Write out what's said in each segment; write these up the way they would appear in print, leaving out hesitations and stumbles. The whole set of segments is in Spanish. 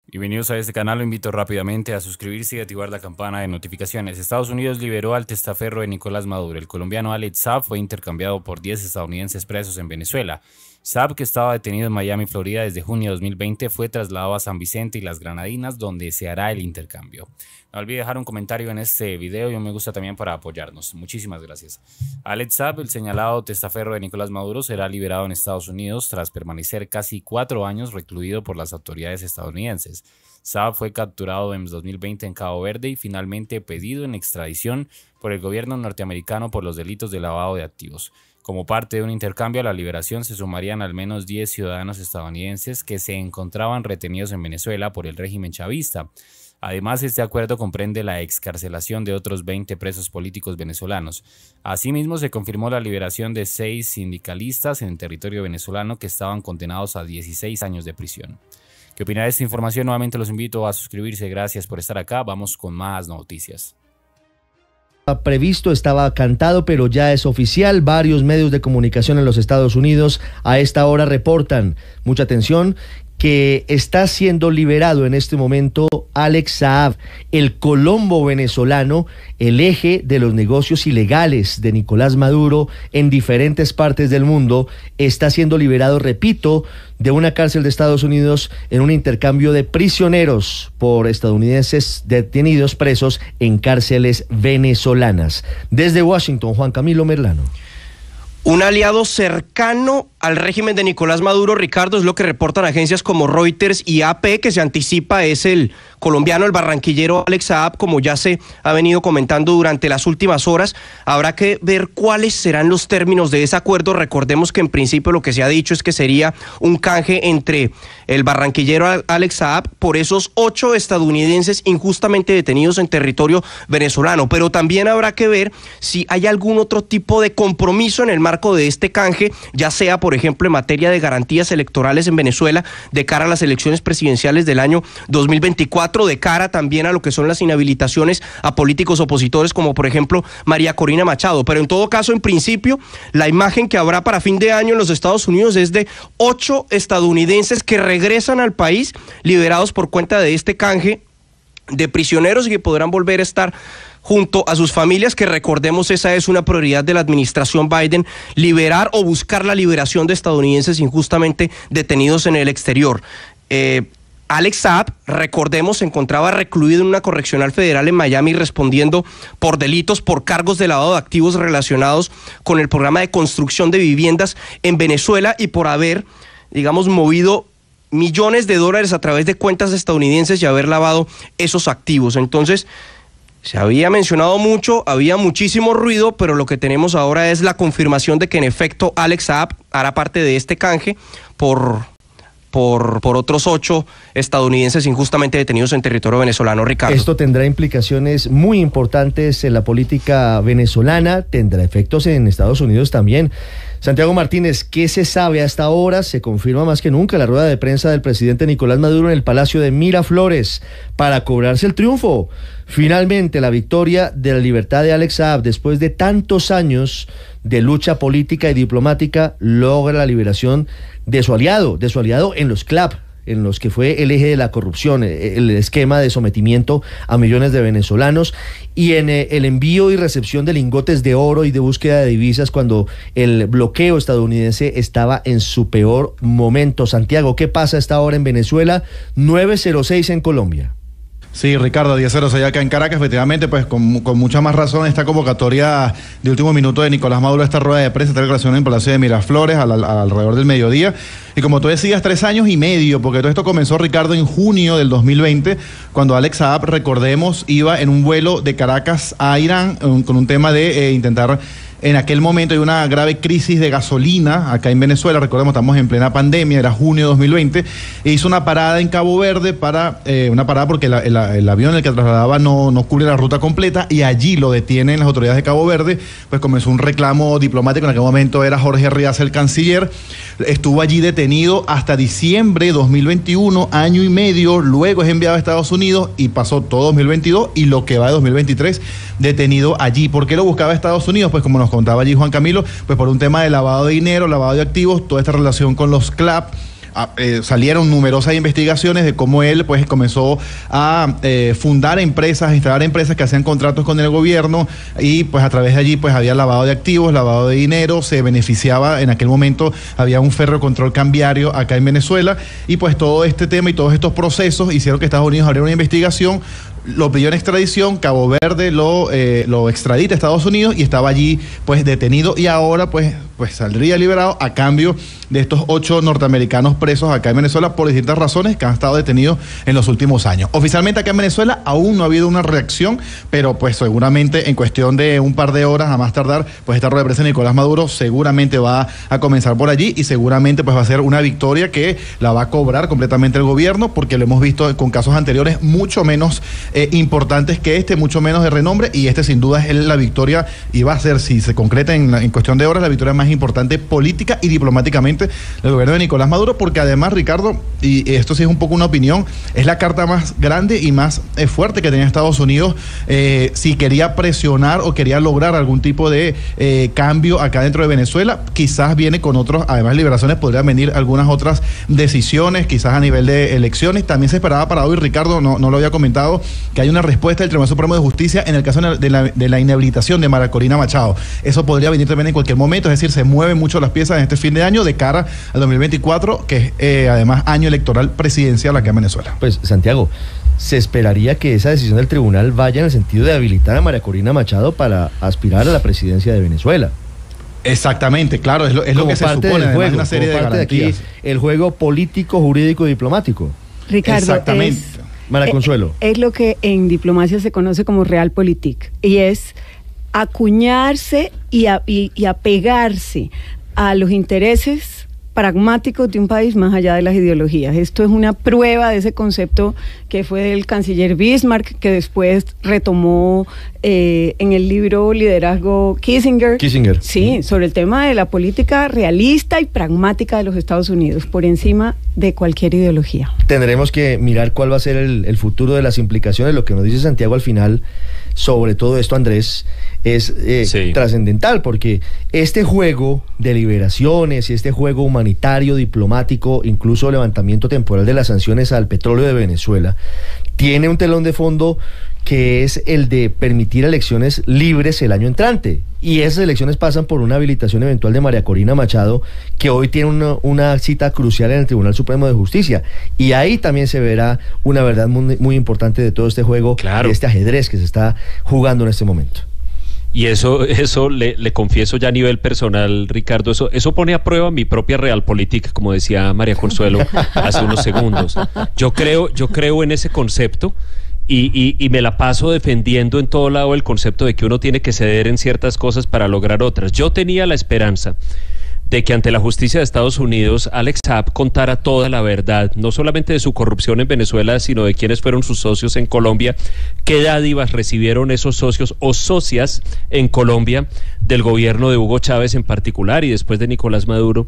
Bienvenidos a este canal, lo invito rápidamente a suscribirse y activar la campana de notificaciones. Estados Unidos liberó al testaferro de Nicolás Maduro. El colombiano Alex Saab fue intercambiado por 10 estadounidenses presos en Venezuela. Saab, que estaba detenido en Miami, Florida desde junio de 2020, fue trasladado a San Vicente y las Granadinas, donde se hará el intercambio. No olvide dejar un comentario en este video y un me gusta también para apoyarnos. Muchísimas gracias. Alex Saab, el señalado testaferro de Nicolás Maduro, será liberado en Estados Unidos tras permanecer casi 4 años recluido por las autoridades estadounidenses. Saab fue capturado en 2020 en Cabo Verde y finalmente pedido en extradición por el gobierno norteamericano por los delitos de lavado de activos. Como parte de un intercambio a la liberación se sumarían al menos 10 ciudadanos estadounidenses que se encontraban retenidos en Venezuela por el régimen chavista. Además, este acuerdo comprende la excarcelación de otros 20 presos políticos venezolanos. Asimismo, se confirmó la liberación de 6 sindicalistas en territorio venezolano que estaban condenados a 16 años de prisión. ¿Qué opina de esta información? Nuevamente los invito a suscribirse. Gracias por estar acá. Vamos con más noticias. Previsto, estaba cantado, pero ya es oficial. Varios medios de comunicación en los Estados Unidos a esta hora reportan, mucha atención, que está siendo liberado en este momento Alex Saab, el colombo venezolano, el eje de los negocios ilegales de Nicolás Maduro en diferentes partes del mundo. Está siendo liberado, repito, de una cárcel de Estados Unidos en un intercambio de prisioneros por estadounidenses detenidos presos en cárceles venezolanas. Desde Washington, Juan Camilo Merlano. Un aliado cercano al régimen de Nicolás Maduro, Ricardo, es lo que reportan agencias como Reuters y AP, que se anticipa es el colombiano, el barranquillero Alex Saab, como ya se ha venido comentando durante las últimas horas. Habrá que ver cuáles serán los términos de ese acuerdo. Recordemos que en principio lo que se ha dicho es que sería un canje entre el barranquillero Alex Saab por esos 8 estadounidenses injustamente detenidos en territorio venezolano, pero también habrá que ver si hay algún otro tipo de compromiso en el marco de este canje, ya sea por ejemplo en materia de garantías electorales en Venezuela de cara a las elecciones presidenciales del año 2024, de cara también a lo que son las inhabilitaciones a políticos opositores como por ejemplo María Corina Machado. Pero en todo caso, en principio, la imagen que habrá para fin de año en los Estados Unidos es de 8 estadounidenses que regresan al país liberados por cuenta de este canje de prisioneros y que podrán volver a estar junto a sus familias, que recordemos esa es una prioridad de la administración Biden, liberar o buscar la liberación de estadounidenses injustamente detenidos en el exterior. Alex Saab, recordemos, se encontraba recluido en una correccional federal en Miami respondiendo por delitos por cargos de lavado de activos relacionados con el programa de construcción de viviendas en Venezuela y por haber, digamos, movido millones de dólares a través de cuentas estadounidenses y haber lavado esos activos. Entonces, se había mencionado mucho, había muchísimo ruido, pero lo que tenemos ahora es la confirmación de que en efecto Alex Saab hará parte de este canje por otros 8 estadounidenses injustamente detenidos en territorio venezolano, Ricardo. Esto tendrá implicaciones muy importantes en la política venezolana, tendrá efectos en Estados Unidos también. Santiago Martínez, ¿qué se sabe hasta ahora? Se confirma más que nunca la rueda de prensa del presidente Nicolás Maduro en el Palacio de Miraflores para cobrarse el triunfo. Finalmente, la victoria de la libertad de Alex Saab, después de tantos años de lucha política y diplomática, logra la liberación de su aliado en los CLAP, en los que fue el eje de la corrupción, el esquema de sometimiento a millones de venezolanos, y en el envío y recepción de lingotes de oro y de búsqueda de divisas cuando el bloqueo estadounidense estaba en su peor momento. Santiago, ¿qué pasa a esta hora en Venezuela? 9:06 en Colombia. Sí, Ricardo, 10:06 acá en Caracas, efectivamente, pues con mucha más razón esta convocatoria de último minuto de Nicolás Maduro, esta rueda de prensa, esta declaración en el Palacio de Miraflores alrededor del mediodía. Y como tú decías, 3 años y medio, porque todo esto comenzó, Ricardo, en junio del 2020, cuando Alex Saab, recordemos, iba en un vuelo de Caracas a Irán con un tema de intentar. En aquel momento hay una grave crisis de gasolina acá en Venezuela, recordemos, estamos en plena pandemia, era junio de 2020, e hizo una parada en Cabo Verde porque el avión en el que trasladaba no cubre la ruta completa, y allí lo detienen las autoridades de Cabo Verde. Pues comenzó un reclamo diplomático, en aquel momento era Jorge Ríaz el canciller, estuvo allí detenido hasta diciembre de 2021, año y medio, luego es enviado a Estados Unidos y pasó todo 2022 y lo que va de 2023 detenido allí. ¿Por qué lo buscaba Estados Unidos? Pues como nos contaba allí Juan Camilo, pues por un tema de lavado de dinero, lavado de activos, toda esta relación con los CLAP, salieron numerosas investigaciones de cómo él pues comenzó a fundar empresas, instalar empresas que hacían contratos con el gobierno y pues a través de allí pues había lavado de activos, lavado de dinero, se beneficiaba, en aquel momento había un Ferrocontrol cambiario acá en Venezuela y pues todo este tema y todos estos procesos hicieron que Estados Unidos abriera una investigación, lo pidió en extradición, Cabo Verde lo extradita a Estados Unidos y estaba allí pues detenido y ahora pues saldría liberado a cambio de estos 8 norteamericanos presos acá en Venezuela por distintas razones que han estado detenidos en los últimos años. Oficialmente acá en Venezuela aún no ha habido una reacción, pero pues seguramente en cuestión de un par de horas a más tardar, pues esta rueda de prensa de Nicolás Maduro seguramente va a comenzar por allí y seguramente pues va a ser una victoria que la va a cobrar completamente el gobierno, porque lo hemos visto con casos anteriores mucho menos importantes que este, mucho menos de renombre, y este sin duda es la victoria y va a ser, si se concreta en cuestión de horas, la victoria más importante política y diplomáticamente del gobierno de Nicolás Maduro, porque además, Ricardo, y esto sí es un poco una opinión, es la carta más grande y más fuerte que tenía Estados Unidos si quería presionar o quería lograr algún tipo de cambio acá dentro de Venezuela. Quizás viene con otros, además de liberaciones, podrían venir algunas otras decisiones, quizás a nivel de elecciones. También se esperaba para hoy, Ricardo, no lo había comentado, que hay una respuesta del Tribunal Supremo de Justicia en el caso de la inhabilitación de María Corina Machado. Eso podría venir también en cualquier momento, es decir, se mueven mucho las piezas en este fin de año de cara al 2024, que es además año electoral presidencial acá en Venezuela. Pues, Santiago, se esperaría que esa decisión del tribunal vaya en el sentido de habilitar a María Corina Machado para aspirar a la presidencia de Venezuela. Exactamente, claro, es lo que se supone, además de una serie de garantías. Aquí, el juego político, jurídico y diplomático. Ricardo, exactamente. María Consuelo. Es lo que en diplomacia se conoce como realpolitik, y es acuñarse y apegarse a los intereses pragmáticos de un país más allá de las ideologías. Esto es una prueba de ese concepto que fue del canciller Bismarck, que después retomó en el libro Liderazgo Kissinger. Sí, sobre el tema de la política realista y pragmática de los Estados Unidos, por encima de cualquier ideología. Tendremos que mirar cuál va a ser el futuro de las implicaciones. Lo que nos dice Santiago al final sobre todo esto, Andrés, es trascendental, porque este juego de liberaciones y este juego humanitario, diplomático, incluso levantamiento temporal de las sanciones al petróleo de Venezuela, tiene un telón de fondo que es el de permitir elecciones libres el año entrante. Y esas elecciones pasan por una habilitación eventual de María Corina Machado, que hoy tiene una cita crucial en el Tribunal Supremo de Justicia. Y ahí también se verá una verdad muy, muy importante de todo este juego, de este ajedrez que se está jugando en este momento. Y eso le confieso ya a nivel personal, Ricardo, eso pone a prueba mi propia realpolitik, como decía María Consuelo hace unos segundos. Yo creo en ese concepto. Y me la paso defendiendo en todo lado el concepto de que uno tiene que ceder en ciertas cosas para lograr otras. Yo tenía la esperanza de que ante la justicia de Estados Unidos Alex Saab contara toda la verdad, no solamente de su corrupción en Venezuela, sino de quiénes fueron sus socios en Colombia, qué dádivas recibieron esos socios o socias en Colombia del gobierno de Hugo Chávez en particular y después de Nicolás Maduro.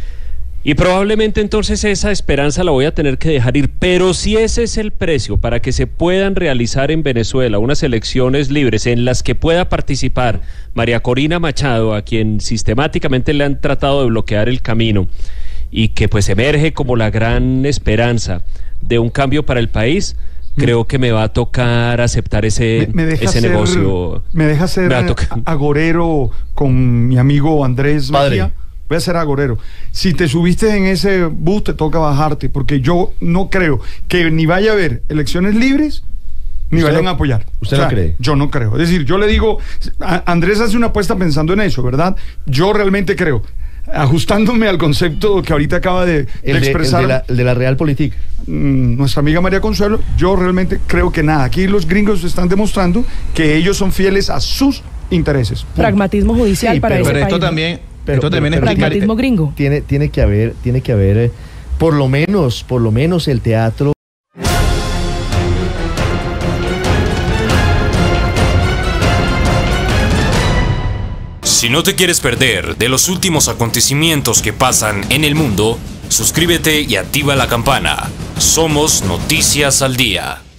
Y probablemente entonces esa esperanza la voy a tener que dejar ir, pero si ese es el precio para que se puedan realizar en Venezuela unas elecciones libres en las que pueda participar María Corina Machado, a quien sistemáticamente le han tratado de bloquear el camino, y que pues emerge como la gran esperanza de un cambio para el país, creo que me va a tocar aceptar ese negocio. Me deja ser agorero con mi amigo Andrés Mejía. Voy a ser agorero. Si te subiste en ese bus, te toca bajarte, porque yo no creo que ni vaya a haber elecciones libres, ni vayan a apoyar. ¿Usted no cree? Yo no creo. Es decir, yo le digo, Andrés hace una apuesta pensando en eso, ¿verdad? Yo realmente creo, ajustándome al concepto que ahorita acaba de expresar. El de la realpolitik. Nuestra amiga María Consuelo, yo realmente creo que nada. Aquí los gringos están demostrando que ellos son fieles a sus intereses. Punto. Pragmatismo judicial para ese país. Pero esto también... Pero pragmatismo gringo. Tiene que haber por lo menos el teatro. Si no te quieres perder de los últimos acontecimientos que pasan en el mundo, suscríbete y activa la campana. Somos Noticias al Día.